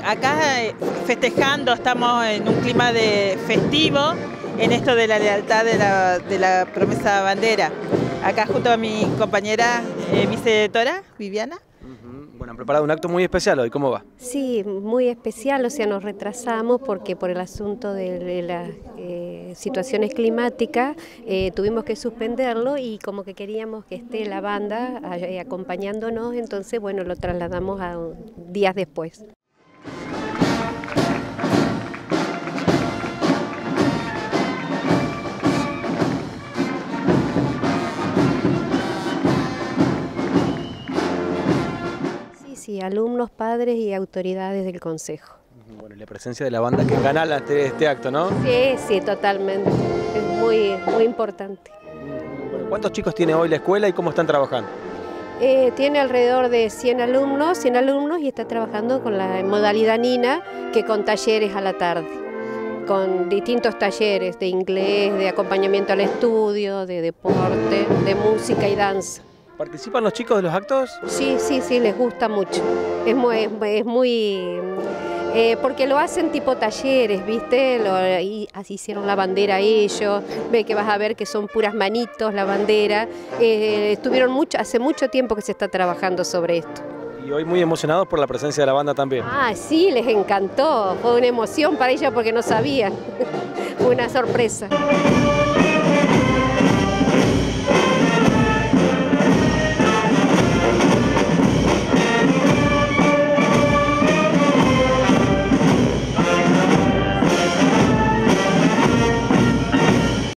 acá festejando, estamos en un clima de festivo en esto de la lealtad de la promesa bandera. Acá junto a mi compañera vicedirectora, Viviana. Bueno, han preparado un acto muy especial hoy, ¿cómo va? Sí, muy especial, o sea, nos retrasamos porque por el asunto de las situaciones climáticas tuvimos que suspenderlo y como que queríamos que esté la banda acompañándonos, entonces bueno, lo trasladamos a días después. Sí, alumnos, padres y autoridades del Consejo. Bueno, y la presencia de la banda que canala este acto, ¿no? Sí, totalmente. Es muy importante. Bueno, ¿cuántos chicos tiene hoy la escuela y cómo están trabajando? Tiene alrededor de 100 alumnos y está trabajando con la modalidad NINA, que con talleres a la tarde, con distintos talleres de inglés, de acompañamiento al estudio, de deporte, de música y danza. ¿Participan los chicos de los actos? Sí, les gusta mucho. Es muy porque lo hacen tipo talleres, ¿viste? Así hicieron la bandera ellos, ve que vas a ver que son puras manitos la bandera. Hace mucho tiempo que se está trabajando sobre esto. Y hoy muy emocionados por la presencia de la banda también. Ah, sí, les encantó. Fue una emoción para ellos porque no sabían. Fue una sorpresa.